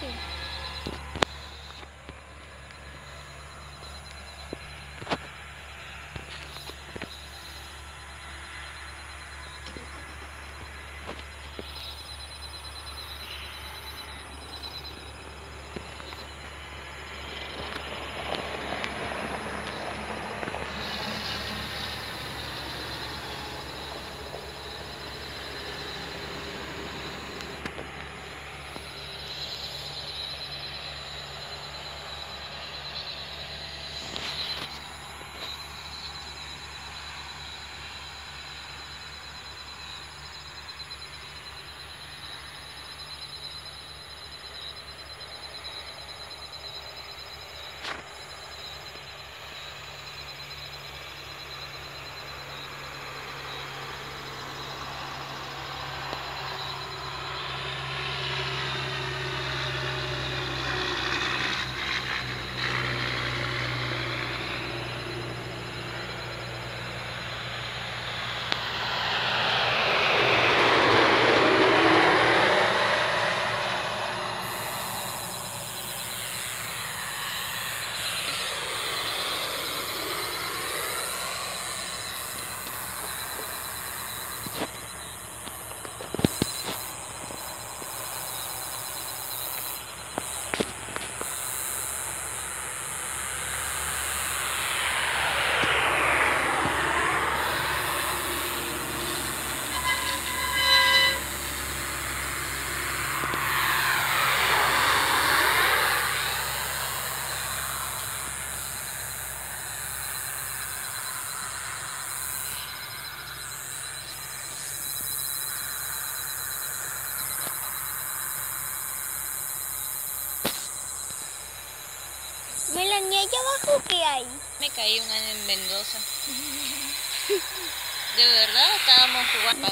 Sí. Melanie, ¿allá abajo qué hay? Me caí un año en Mendoza. De verdad estábamos jugando.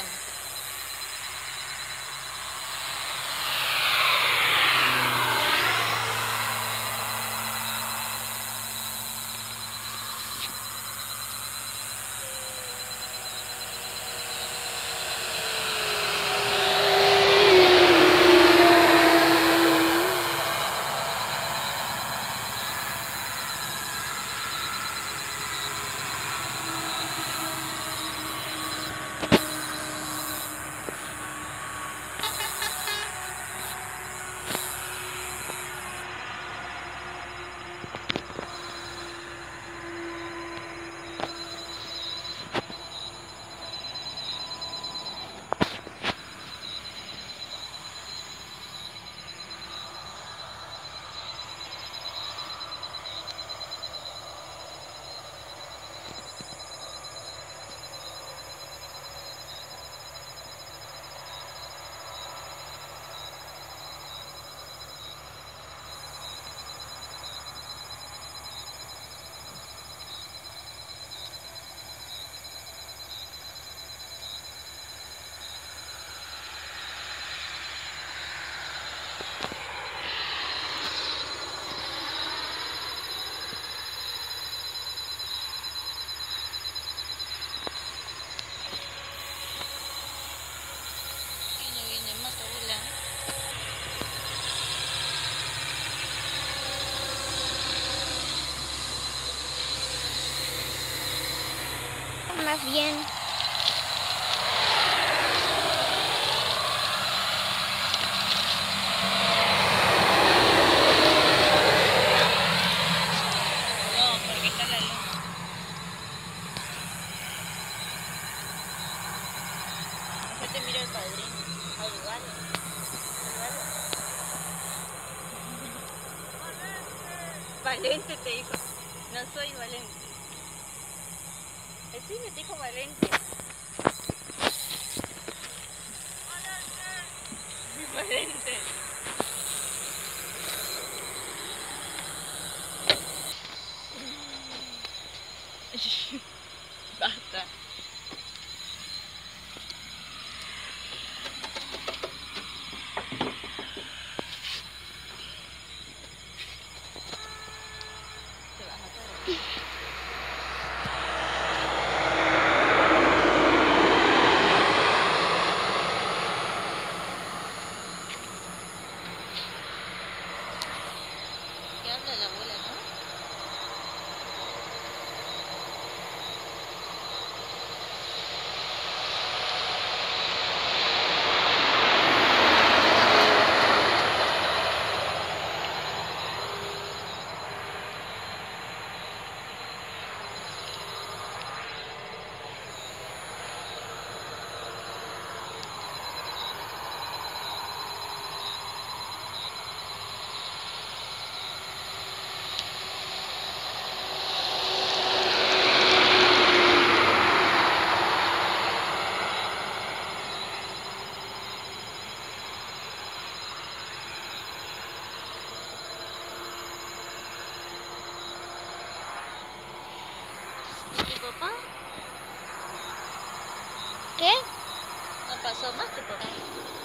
Viene más abuela. Más bien. No, porque está la luna. Mejor te mira el padrino. Al Vale. Valente te dijo. No soy Valente. El cine te dijo Valente. Valente. Basta. Te vas a caer. habla la abuela, ¿no? ¿Y tu papá? ¿Qué? No pasó más tu papá.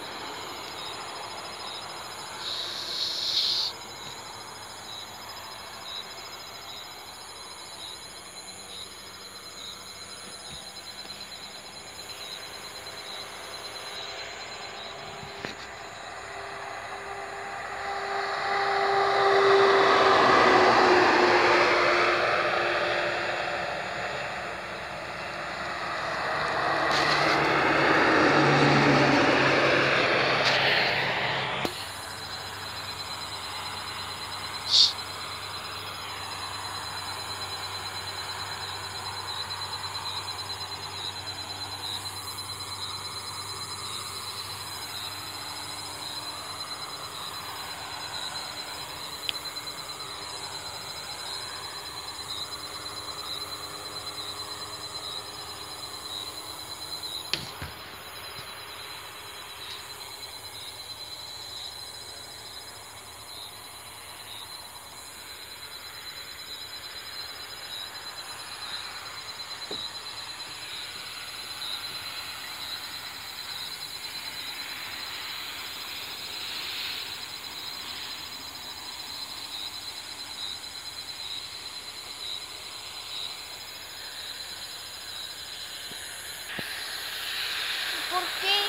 ¿Por qué?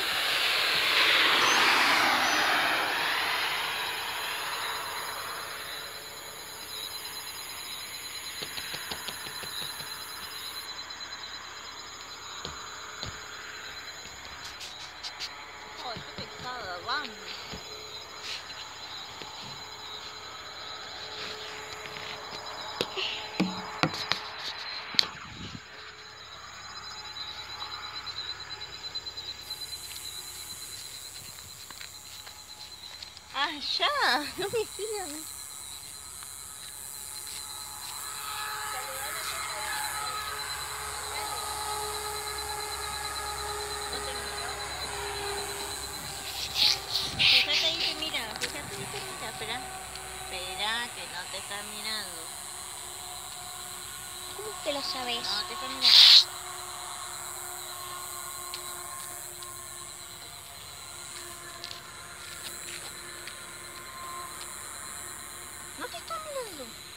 Ay, qué pesada, vamos. Ah, ya, no me sigan. No te miro. Fíjate ahí, te mira. Fíjate ahí, te mira. Espera. Espera, que no te está mirando. ¿Cómo que lo sabes? No te está mirando. No te está mirando.